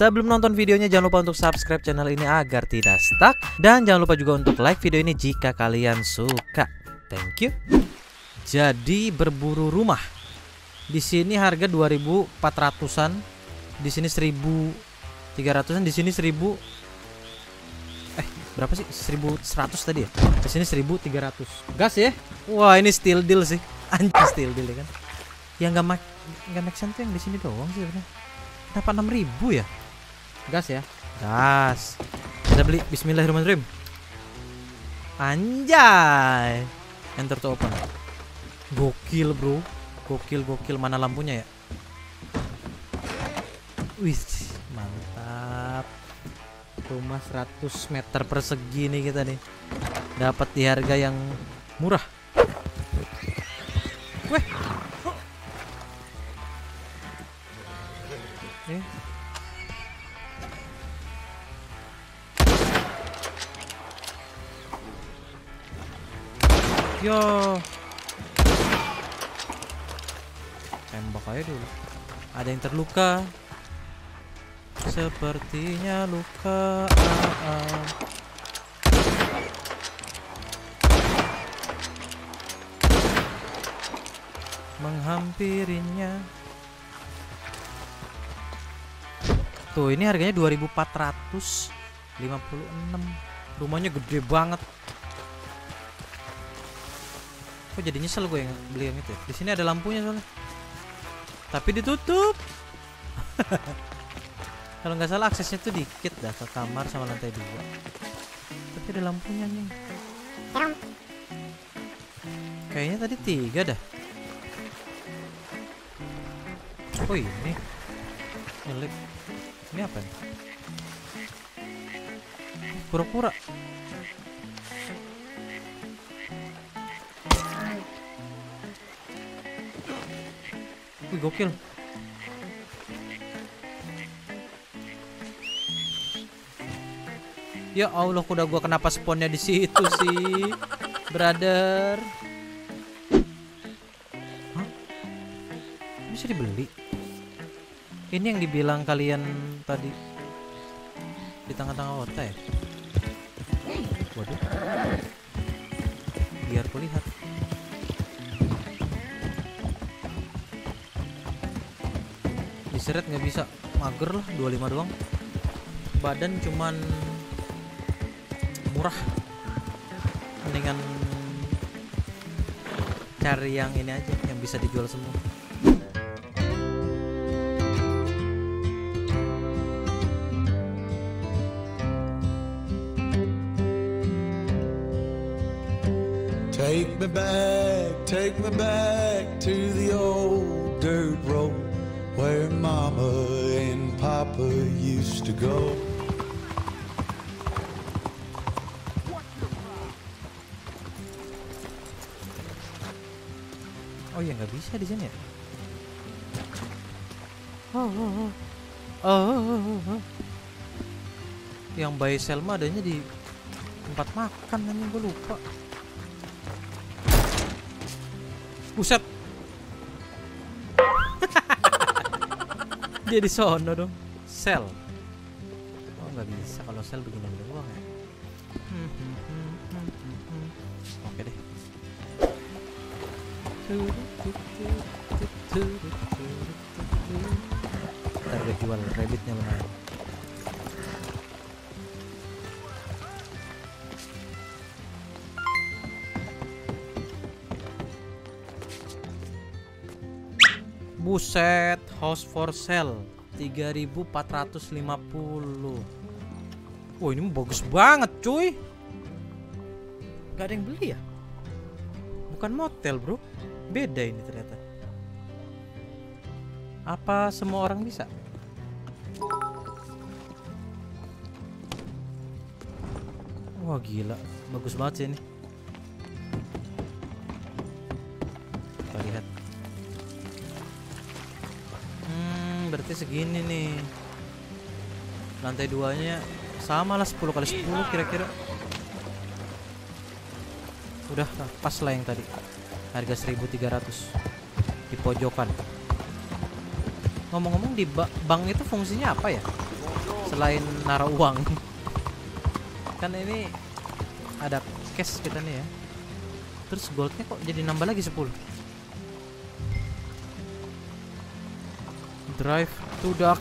Sebelum nonton videonya jangan lupa untuk subscribe channel ini agar tidak stuck. Dan jangan lupa juga untuk like video ini jika kalian suka. Thank you. Jadi berburu rumah. Di sini harga 2.400-an. Di sini 1.300-an. Di sini 1.000. Berapa sih? 1.100 tadi ya? Di sini 1.300. Gas ya? Wah, ini steal deal sih. Anjir, steal deal ya kan. Yang enggak make sense tuh yang di sini doang sih sebenarnya. Kenapa 6.000 ya? Gas ya? Gas. Kita beli. Bismillahirrahmanirrahim. Anjay. Enter to open. Gokil, bro. Gokil. Mana lampunya ya? Wih, mantap. Rumah 100 meter persegi nih kita nih. Dapat di harga yang murah. Weh. Yo. Tembak aja dulu. Ada yang terluka. Sepertinya luka. Menghampirinya. Tuh, ini harganya 2.456. Rumahnya gede banget. Kok jadi nyesel gue yang beli yang itu ya? Di sini ada lampunya soalnya. Tapi ditutup. Kalau nggak salah aksesnya tuh dikit dah ke kamar sama lantai 2. Tapi ada lampunya nih. Kayaknya tadi 3 dah. Oh ini nyelip. Ini apa nih? Pura-pura. Wih, gokil. Ya Allah, kuda gua kenapa spawnnya di situ sih, brother? Hah? Bisa dibeli? Ini yang dibilang kalian tadi di tengah-tengah kota ya? Waduh. Biar kulihat. Diseret nggak bisa, mager lah, 25 doang. Badan cuman murah. Mendingan cari yang ini aja, yang bisa dijual semua. Take me back to the old dirt road where Mama and Papa used to go. Oh ya, nggak bisa di sini ya? Yang by Selma adanya di tempat makan, nanti gue lupa. Buset. Dia di sono dong. Sel. Oh, nggak bisa kalau sel begini doang ya. Oke deh. Ntar gue jual rabbitnya lumayan. Buset, house for sale 3.450. Wah, ini bagus banget cuy. Gak ada yang beli ya? Bukan motel bro, beda ini ternyata. Apa semua orang bisa? Wah gila, bagus banget sih ini. Kita lihat. Berarti segini nih. Lantai 2-nya sama lah, 10 kali 10 kira-kira. Udah pas lah yang tadi. Harga 1.300 di pojokan. Ngomong-ngomong, di bank itu fungsinya apa ya? selain naruh uang. Kan ini ada cash kita nih ya. Terus goldnya kok jadi nambah lagi 10. Drive to dark.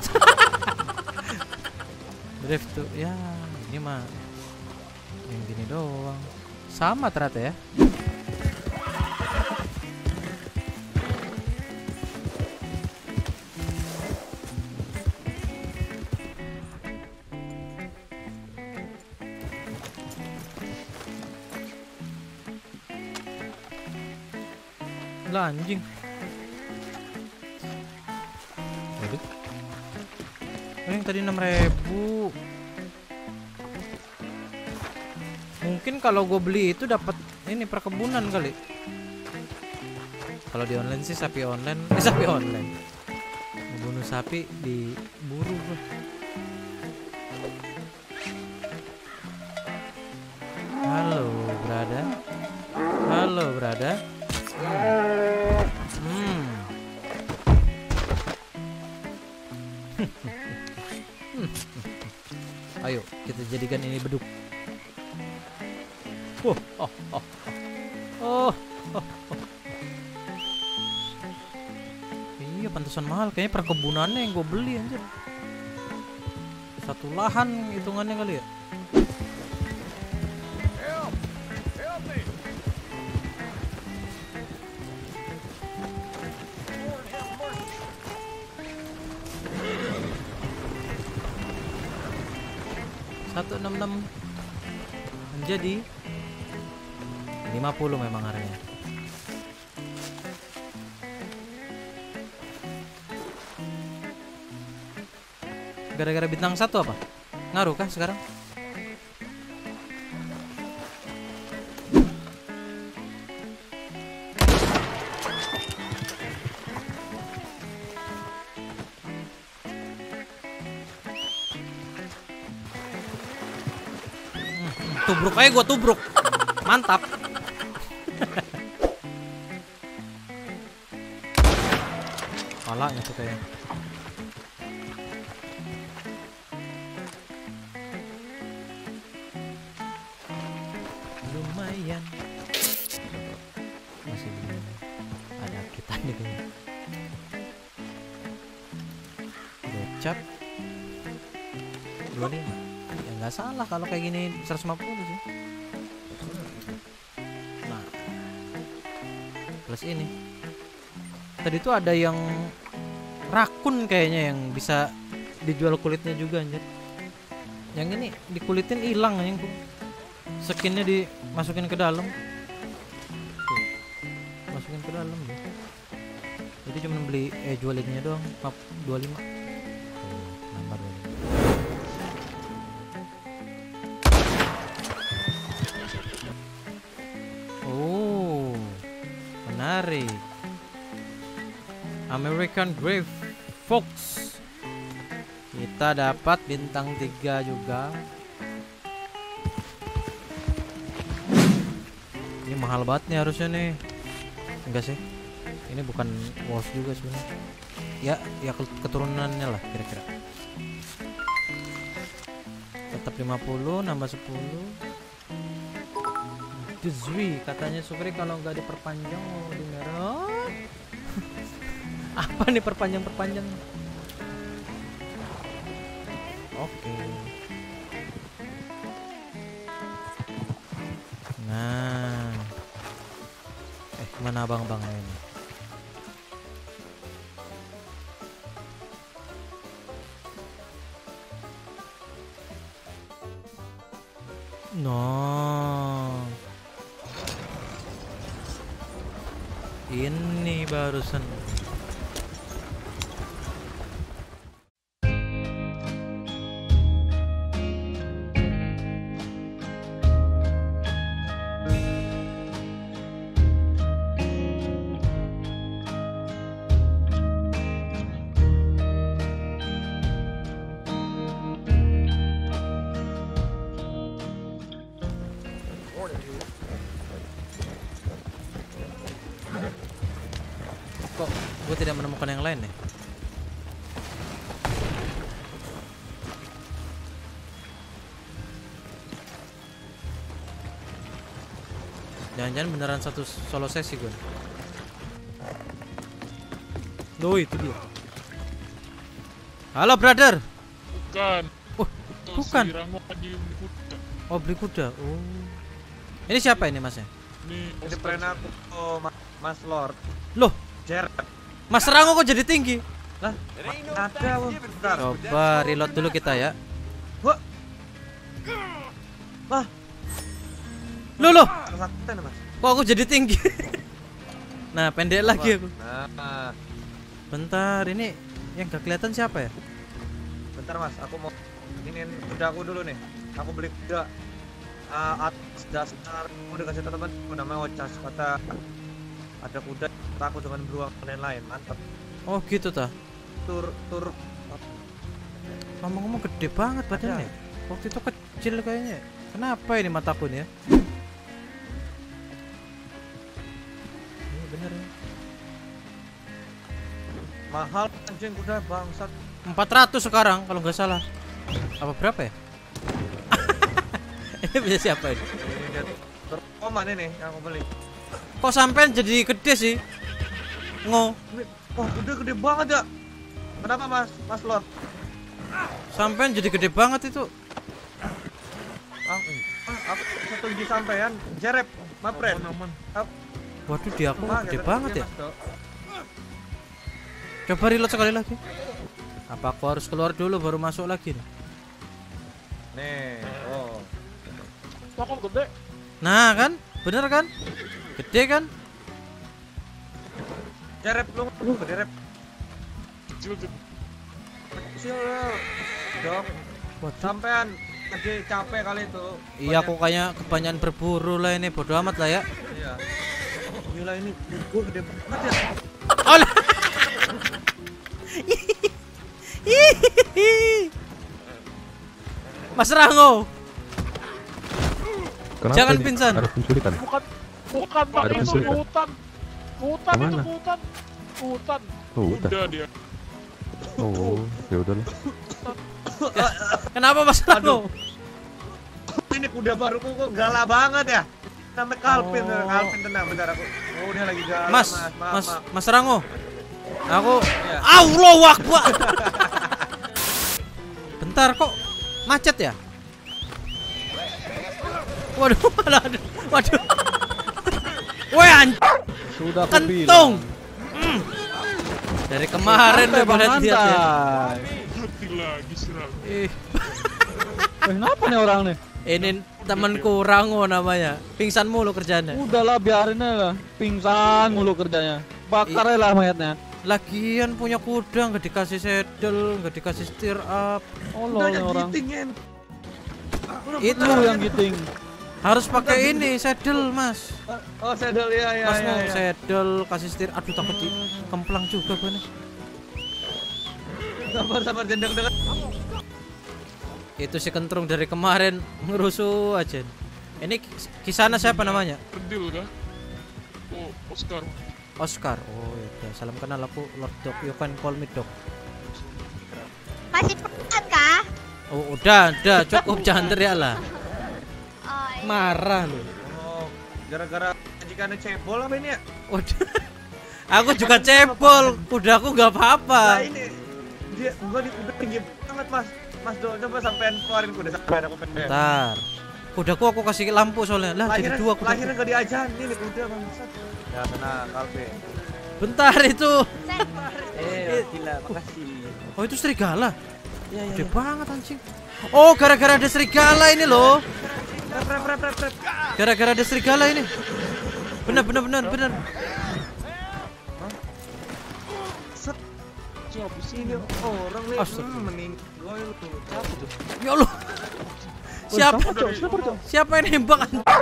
Drive to, ya ini mah yang gini doang. Sama ternyata ya. Lah anjing. Waduh. Yang tadi 6.000. Mungkin kalau gue beli itu dapat ini perkebunan kali. Kalau di online sih sapi online, sapi online. Membunuh sapi diburu gue. Halo, brother. Halo, brother. Ayo kita jadikan ini beduk. Iya pantesan mahal. Kayaknya perkebunannya yang gue beli anjir. Satu lahan hitungannya kali ya. $166 menjadi 50 memang harganya. Gara-gara bintang 1 apa? Ngaruh kah sekarang? Tubruk aja gua tubruk. Mantap. Palanya tuh kayaknya. Lumayan. Masih belum ada kita nih kayaknya. Gocap 25. Ya nggak salah kalau kayak gini 150 sih. Nah, plus ini. Tadi tuh ada yang rakun kayaknya yang bisa dijual kulitnya juga anjir. Yang ini dikulitin hilang anjing. Skinnya dimasukin ke dalam. Tuh, masukin ke dalam ya. Jadi cuma beli jualinnya doang 25. Nambah 25. Oh, menarik. American Grey Fox. Kita dapat bintang 3 juga. Ini mahal banget nih harusnya nih. Enggak sih. Ini bukan wolf juga sebenarnya. Ya keturunannya lah kira-kira. Tetap 50 nambah 10. Juzwi katanya Sukri kalau nggak diperpanjang mau di merah. Apa nih perpanjang? Oke. Nah, kemana abang-abang ini? No, ini barusan. Kok gue tidak menemukan yang lain nih? Jangan-jangan beneran satu solo sesi gue. Loh, itu dia. Halo, brother. Bukan. Oh, bukan. Si Rango lagi beli kuda. Oh, beli kuda. Oh. Ini siapa ini, Masnya? Ini friend aku, Mas Lord. Loh, Jared. Mas Rango kok jadi tinggi? Lah, ada bentar. Coba reload dulu kita ya. Wah. Wah, Loh, kesakitan Mas. kok aku jadi tinggi? Nah, pendek lagi aku. Nah, Bentar, ini yang gak kelihatan siapa ya? bentar Mas, aku mau ini kuda aku dulu nih. Aku beli kuda atas dasar udah kasih teman namanya Ocas, kata ada kuda takut dengan beruang dan lain-lain. Mantap. Oh, gitu tah. Tur Ngomong-ngomong gede banget badannya. Waktu itu kecil kayaknya. Kenapa ini mataku nih ya? Ini bener ya. mahal anjing kuda bangsat. 400 sekarang kalau nggak salah. Apa berapa ya? Ini bisa siapa ini? Ini dia terkoman ini yang aku beli. Kok sampean jadi gede sih? Ngo. Wah, kuda gede banget ya. Kenapa Mas Lord? Sampean jadi gede banget itu. Aku setuju sampean. Jerep, my friend. Aman. Waduh, dia aku gede Mas, banget ya. Mas, Dok. Coba reload sekali lagi. Apa aku harus keluar dulu baru masuk lagi nih? Nih, oh. Kok gede? Nah kan, bener kan? Gede kan? Jerep lu gede rep. Kecil gitu. Kecil lu. Dok, Waduh. sampean lagi capek kali itu. Iya, aku kayaknya kebanyakan berburu lah ini, bodo amat lah ya. Iya. Gila ini gua gede banget ya. Olah. Mas Rango, Kenapa jangan ini? pingsan. Ada penculikan. Bukan Bang, Ada itu penculikan. di hutan. Hutan itu Kemana? hutan. Hutan. Oh, udah. Udah dia. Oh, ya udahlah. Kenapa Mas Rango? Ini kuda baruku kok galak banget ya. Namanya Calvin, Oh. Calvin tenang bentar aku. Oh, dia lagi galak, Mas, Maaf. Mas Rango. Aku Iya. Allahu Akbar. Bentar kok macet ya? Waduh, waduh. Woi, Sudah aku kentung. bilang. Dari kemarin udah gue lihat dia. Mati lagi si Rango. Kenapa nih orang nih? Ini temanku Rango namanya. Pingsan mulu kerjanya. Udahlah biarin aja lah. Pingsan mulu kerjanya. Bakar aja lah mayatnya. Lagian punya kuda nggak dikasih saddle, nggak dikasih steer up. Allah nih orang. Gitingin. Itu Lu yang giting. harus pakai ini saddle, Mas. Oh, saddle ya. Mas mau saddle, kasih setir. Aduh, takut di kemplang juga gue nih. Sabar jendeng dekat. Itu si kentrung dari kemarin ngerusuh aja. Ini kisana siapa namanya? Kedil kah? Oh, Oscar. Oscar. Oh ya, salam kenal, aku Lord Dog. You can call me Dog. Masih pekat kah? Oh, udah cukup, jangan teriak lah. Oh, iya. Marah lu. Oh, gara-gara majikannya cebol apa ini ya? Udah. Aku juga cebol, kudaku nggak apa-apa. Nah ini dia gua di kuda tinggi banget Mas Do, coba sampean keluarin kuda sampean aku pengen. Bentar. Kudaku aku kasih lampu soalnya. Lah jadi dua kuda. Lahirnya gak diajarin nih kuda bangsat. Ya tenang, Calvin. Bentar itu. Gila, makasih. Oh, itu serigala. Gede banget anjing. Oh, gara-gara ada serigala ini loh. Rep. Gara-gara ada serigala ini. Bener. Set. Siapa sih? Ini orang nih Astagfirullah. meninggal itu. Siapa tuh? Ya Allah. Siapa yang nembak?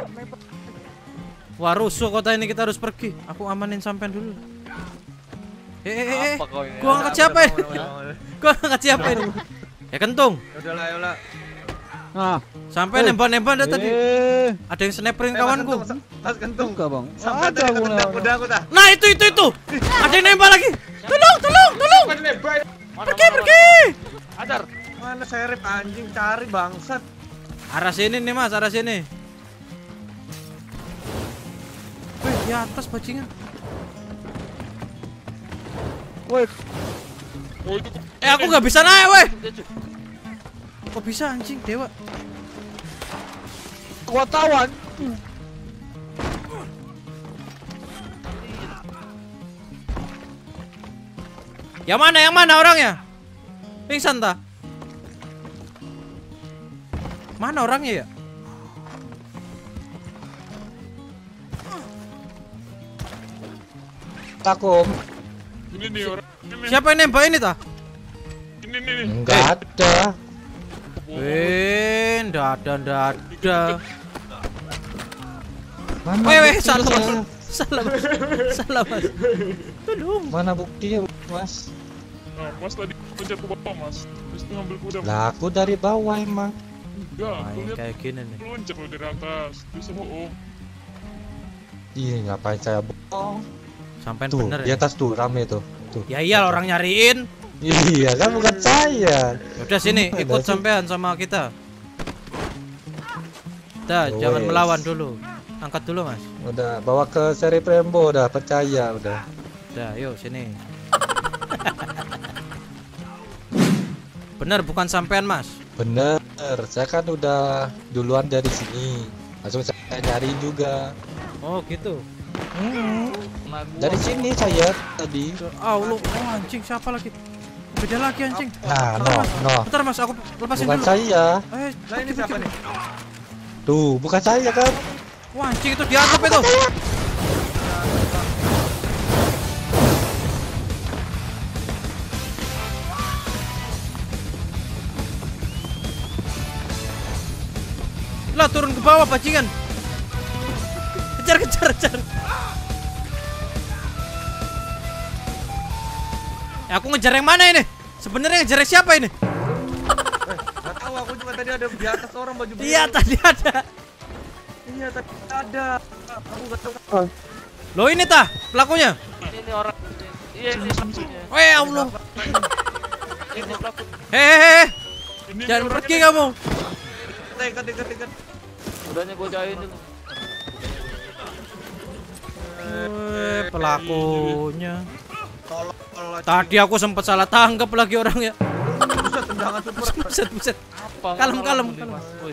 Wah, rusuh kota ini, kita harus pergi. Aku amanin sampean dulu. Apa kau ini? Gua angkat siapa ini? Gua angkat siapa ini? Ya kentung. Yaudahlah. Nah, Sampai nembak-nembak dah tadi. Ada yang sniperin kawanku. Mas Kentung. enggak bang. Sampai Ada tadi aku ketendang lewat. kuda aku dah. Nah, itu. Ada yang nembak lagi. Tolong. Pergi. Adar. Mana serep anjing cari bangsat. Arah sini nih, Mas, arah sini. Di atas bajingan. Woi, Oh itu. Aku nggak bisa naik, weh. Kok bisa anjing dewa? wartawan. Yang mana orangnya? Pingsan ta? Mana orangnya ya? Takum. Ini nih orang. Ini Siapa yang nembak ini ta? nih. Enggak ada. Nggak ada. Mana Weh, buktinya? salah mas. Tolong. Mana buktinya, Mas? Nah, Mas tadi pencet ke bawah Mas. Terus itu ngambil kuda. Lah aku dari bawah emang. Enggak, aku lihat Kayak gini nih. loncat lo dari atas. Terus bohong. Ih, ngapain saya bohong? Sampai Tuh, bener di ya. atas tuh rame tuh. Tuh. Ya iya orang nyariin. Iya kan bukan saya. Udah sini Ada ikut sih. sampean sama kita. Dah, Oh, jangan wes. melawan dulu. Angkat dulu mas. Udah bawa ke seri Prembo udah percaya udah. Dah, yuk sini. Bener bukan sampean mas. Bener, saya kan udah duluan dari sini. Langsung saya nyari juga. Oh gitu. Dari sini saya tadi. Oh anjing siapa lagi? Beda lagi anjing. Nah, no. Bentar mas, aku lepasin Bukan dulu. saya. Nah ini siapa nih? Tuh, bukan saya kan? Wah anjing itu di atap itu. Lah turun ke bawah bajingan. Kejar. Aku ngejar yang mana ini? Sebenarnya ngejar siapa ini? Gak tahu, aku juga tadi ada di atas orang baju biru. Iya tadi ada. Iya tadi ada. Aku gak tahu. Loh ini tah pelakunya. Ini orang. Iya ini saksinya. Weh Allah. Ini pelaku. Hehehe. Ini Jangan orangnya pergi nih. kamu. Ikat. Udahnya gue jahit dulu. Pelakunya. Tolol. Tadi aku sempat salah tanggap lagi orangnya. Buset, tendangan super. Buset. Apa? Kalem. Woi,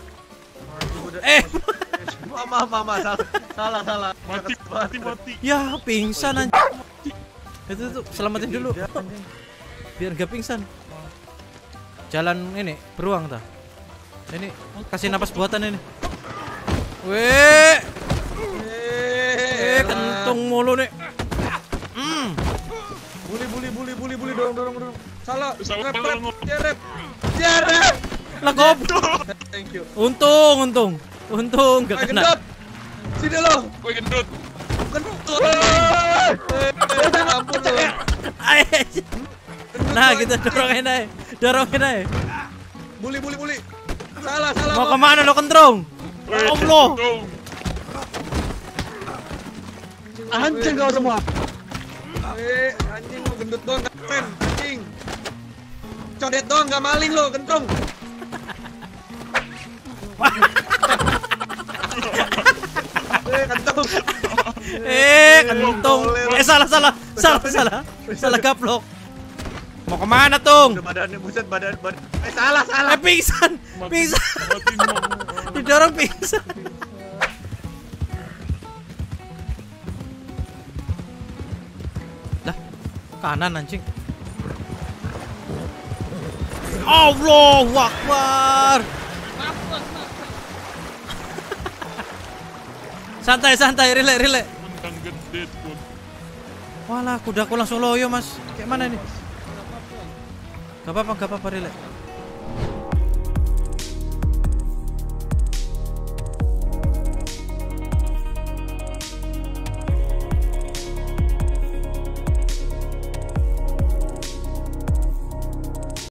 Mama, salah. mati. Ya pingsan anjing. Itu tuh selamatin dulu. Biar gak pingsan. Jalan ini beruang tah. Ini kasih napas buatan ini. Weh, kentung mulu nih. Bully, dorong. Salah. Salah, Rep. salah. Ya, rep. Lah goblok. Thank you. Untung gak Ayo kena. gendut. Sini lo. Woi gendut. Kentut. Ampun lo. Ayo. Nah, kita dorongin aja. Bully. Salah. Mau kemana lo kentrong? Woi, Allah. gendut. Anjing kau semua. Anjing lo gendut doang gak keren. Anjing. Codet doang gak maling lo, kentrong. Kentrong. Kentung. Salah gaplok. Mau kemana tung? Udah badannya buset badan. Salah. Pingsan. Mati mau. Didorong pingsan. Lah, kanan anjing. Allahu Akbar. Santai, relax. Mentang gede pun. Walah, kudaku langsung loyo, Mas. Kayak mana ini? Gak apa-apa, relax.